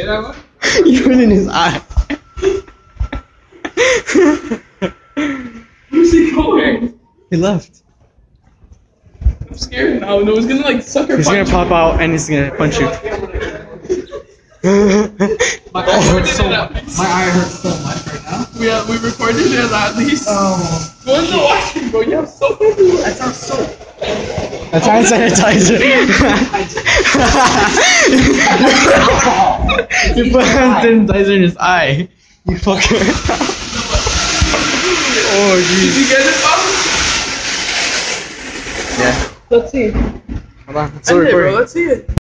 that one? You put it in his eye. Where's he going? He left. I'm scared now. No, he's gonna like sucker He's punch gonna pop out and he's gonna punch you. My eye hurts so much. My eye hurts so much right now. We recorded it at least. Oh. Go in the washroom, bro. You have soap everywhere. That's our soap. That's hand sanitizer. You put hand sanitizer in his eye. You fucker. Oh, Did jeez. you get it, Bob? Yeah. Let's see. Hold on. It's End still it, bro. recording. Let's see it.